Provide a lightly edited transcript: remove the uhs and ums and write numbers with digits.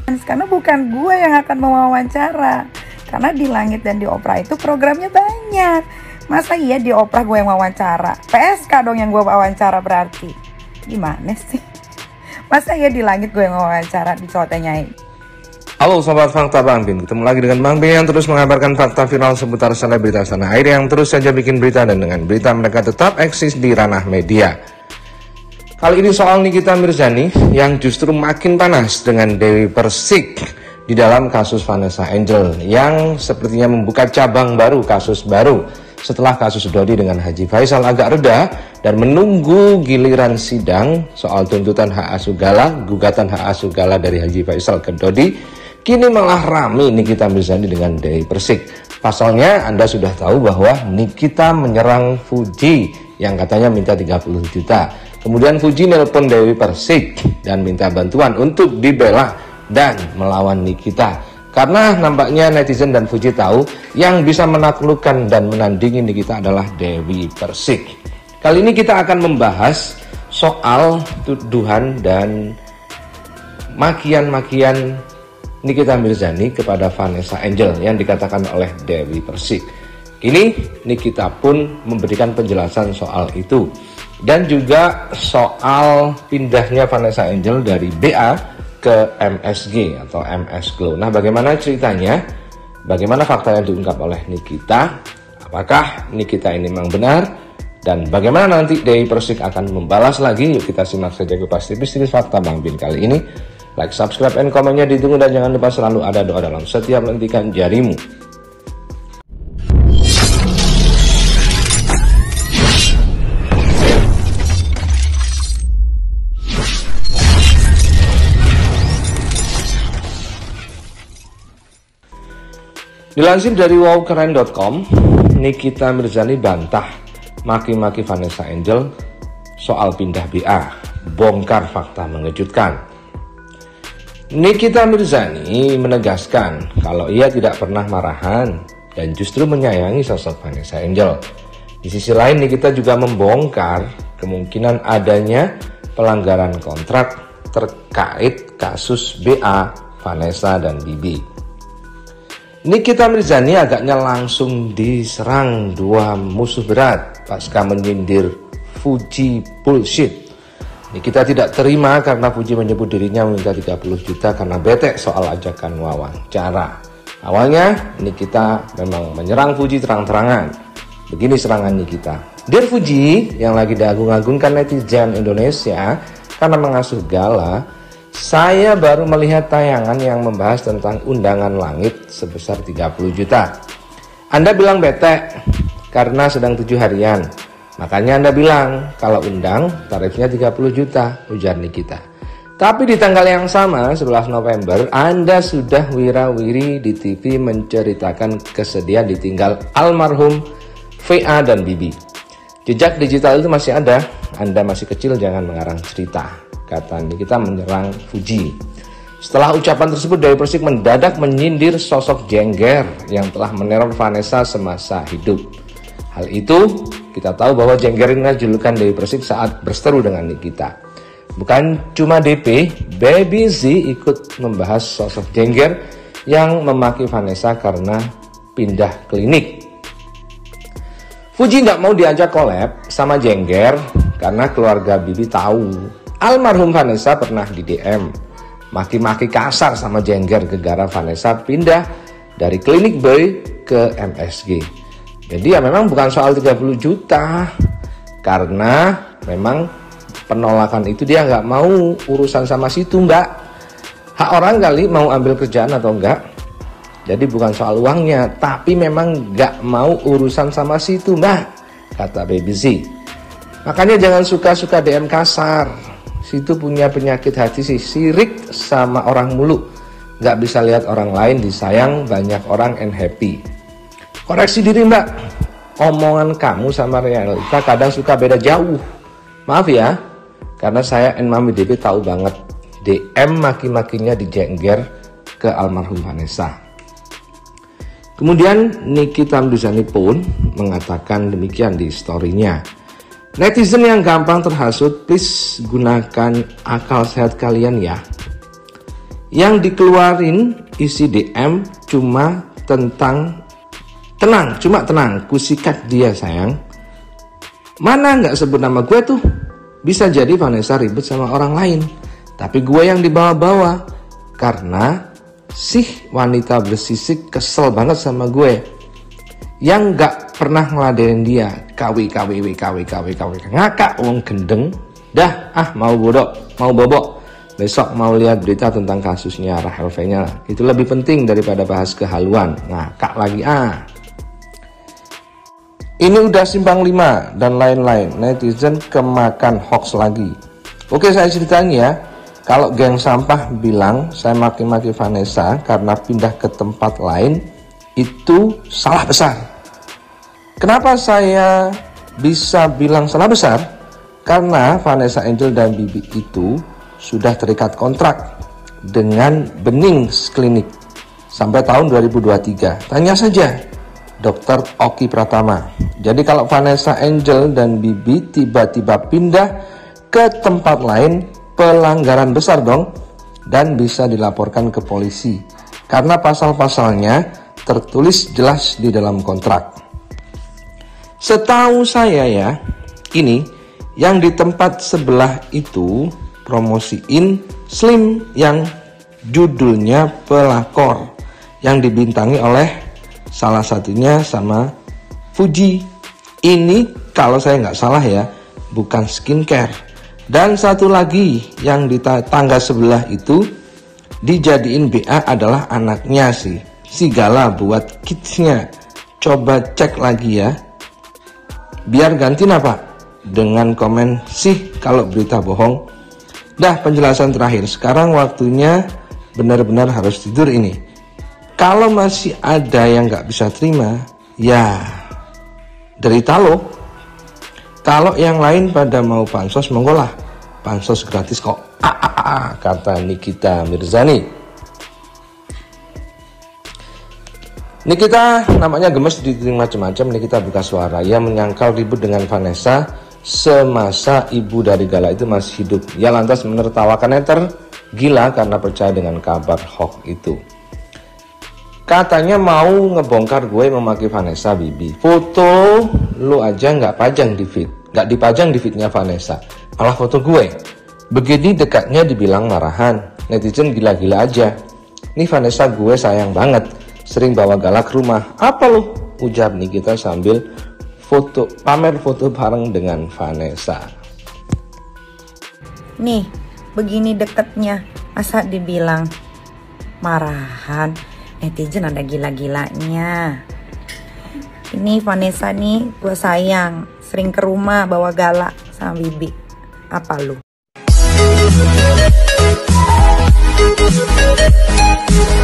Karena bukan gue yang akan mewawancara. Karena di Langit dan di Oprah itu programnya banyak. Masa iya di Oprah gue yang wawancara? PSK dong yang gue wawancara berarti. Gimana sih? Masa iya di Langit gue yang wawancara di Cowoknya Nyai? Halo Sobat Fakta Bang Bin, ketemu lagi dengan Bang Bin yang terus mengabarkan fakta viral seputar selebritas tanah air yang terus saja bikin berita, dan dengan berita mereka tetap eksis di ranah media. Kali ini soal Nikita Mirzani yang justru makin panas dengan Dewi Persik di dalam kasus Vanessa Angel yang sepertinya membuka cabang baru, kasus baru setelah kasus Dodi dengan Haji Faisal agak reda dan menunggu giliran sidang soal tuntutan hak asuh gala, gugatan hak asuh gala dari Haji Faisal ke Dodi. Kini malah rame Nikita Mirzani dengan Dewi Persik. Pasalnya Anda sudah tahu bahwa Nikita menyerang Fuji yang katanya minta 30 juta. Kemudian Fuji nelpon Dewi Persik dan minta bantuan untuk dibela dan melawan Nikita. Karena nampaknya netizen dan Fuji tahu yang bisa menaklukkan dan menandingi Nikita adalah Dewi Persik. Kali ini kita akan membahas soal tuduhan dan makian-makian Nikita Mirzani kepada Vanessa Angel yang dikatakan oleh Dewi Persik. Kini Nikita pun memberikan penjelasan soal itu dan juga soal pindahnya Vanessa Angel dari BA ke MSG atau MS Glow. Nah, bagaimana ceritanya? Bagaimana fakta yang diungkap oleh Nikita? Apakah Nikita ini memang benar? Dan bagaimana nanti Dewi Persik akan membalas lagi? Yuk kita simak saja kupas tipis fakta Bang Bin kali ini. Like, subscribe, and komennya ditunggu, dan jangan lupa selalu ada doa dalam setiap lentikan jarimu. Dilansir dari wowkeren.com, Nikita Mirzani bantah maki-maki Vanessa Angel soal pindah BA, bongkar fakta mengejutkan. Nikita Mirzani menegaskan kalau ia tidak pernah marahan dan justru menyayangi sosok Vanessa Angel. Di sisi lain, Nikita juga membongkar kemungkinan adanya pelanggaran kontrak terkait kasus BA, Vanessa, dan Bibi. Nikita Mirzani agaknya langsung diserang dua musuh berat pasca menyindir Fuji bullshit. Nikita tidak terima karena Fuji menyebut dirinya meminta 30 juta karena bete soal ajakan wawancara. Awalnya Nikita memang menyerang Fuji terang-terangan. Begini serangan Nikita. Dear Fuji yang lagi diagung-agungkan netizen Indonesia karena mengasuh gala, saya baru melihat tayangan yang membahas tentang undangan langit sebesar 30 juta. Anda bilang bete karena sedang 7 harian. Makanya Anda bilang kalau undang tarifnya 30 juta, ujar Nikita. Tapi di tanggal yang sama, 11 November, Anda sudah wira-wiri di TV menceritakan kesedihan ditinggal almarhum VA dan Bibi. Jejak digital itu masih ada, Anda masih kecil jangan mengarang cerita, kata Nikita menyerang Fuji. Setelah ucapan tersebut, Dewi Persik mendadak menyindir sosok jengger yang telah meneror Vanessa semasa hidup. Hal itu kita tahu bahwa jengger ini julukan Dewi Persik saat berseteru dengan Nikita. Bukan cuma DP, Baby Z ikut membahas sosok jengger yang memaki Vanessa karena pindah klinik. Fuji nggak mau diajak collab sama jengger karena keluarga Bibi tahu almarhum Vanessa pernah di DM maki-maki kasar sama jengger gegara Vanessa pindah dari klinik boy ke MSG. Jadi ya memang bukan soal 30 juta, karena memang penolakan itu dia nggak mau urusan sama situ, mbak. Hak orang kali mau ambil kerjaan atau enggak. Jadi bukan soal uangnya, tapi memang nggak mau urusan sama situ, mbak, kata Baby Z. Makanya jangan suka-suka DM kasar. Situ punya penyakit hati sih, sirik sama orang mulu. Nggak bisa lihat orang lain disayang banyak orang and happy. Koreksi diri mbak, omongan kamu sama realita kadang suka beda jauh. Maaf ya, karena saya and Mami DP tahu banget DM maki-makinya di jengger ke almarhum Vanessa. Kemudian Nikita Mirzani pun mengatakan demikian di story-nya. Netizen yang gampang terhasut, please gunakan akal sehat kalian ya. Yang dikeluarin isi DM cuma tentang tenang, kusikat dia sayang. Mana nggak sebut nama gue tuh. Bisa jadi Vanessa ribet sama orang lain, tapi gue yang dibawa-bawa karena si wanita bersisik kesel banget sama gue yang nggak pernah ngeladenin dia. KW ngakak wong gendeng. Dah mau bobok. Besok mau lihat berita tentang kasusnya Rahel V-nya lah. Itu lebih penting daripada bahas kehaluan. Ngakak lagi Ini udah simpang 5 dan lain-lain. Netizen kemakan hoax lagi. Oke, saya ceritain ya. Kalau geng sampah bilang saya maki-maki Vanessa karena pindah ke tempat lain, itu salah besar. Kenapa saya bisa bilang salah besar? Karena Vanessa Angel dan Bibi itu sudah terikat kontrak dengan Benings Klinik sampai tahun 2023. Tanya saja Dr. Oki Pratama. Jadi kalau Vanessa Angel dan Bibi tiba-tiba pindah ke tempat lain, pelanggaran besar dong, dan bisa dilaporkan ke polisi karena pasal-pasalnya tertulis jelas di dalam kontrak. Setahu saya ya, ini yang di tempat sebelah itu promosiin Slim yang judulnya Pelakor, yang dibintangi oleh salah satunya sama Fuji. Ini kalau saya nggak salah ya, bukan skincare. Dan satu lagi yang di tangga sebelah itu dijadiin BA adalah anaknya si Gala buat kidsnya. Coba cek lagi ya, biar gantiin apa dengan komen sih kalau berita bohong. Dah, penjelasan terakhir. Sekarang waktunya benar-benar harus tidur ini. Kalau masih ada yang nggak bisa terima, ya derita lo. Kalau yang lain pada mau pansos, monggo lah. Pansos gratis kok. Kata Nikita Mirzani. Nikita namanya gemes di macam-macam. Nikita buka suara. Ia menyangkal ribut dengan Vanessa semasa ibu dari Gala itu masih hidup. Ia lantas menertawakannya tergila karena percaya dengan kabar hoax itu. Katanya mau ngebongkar gue memaki Vanessa Bibi. Foto lu aja nggak pajang di feed, nggak dipajang di feednya Vanessa, malah foto gue. Begini dekatnya dibilang marahan. Netizen gila-gila aja. Nih Vanessa gue sayang banget, sering bawa Gala ke rumah. Apa lu? Ujar Nikita sambil pamer foto bareng dengan Vanessa. Nih, begini deketnya, masa dibilang marahan? Netizen ada gila-gilanya. Ini Vanessa nih, gue sayang, sering ke rumah bawa Gala sama Bibi. Apa lu?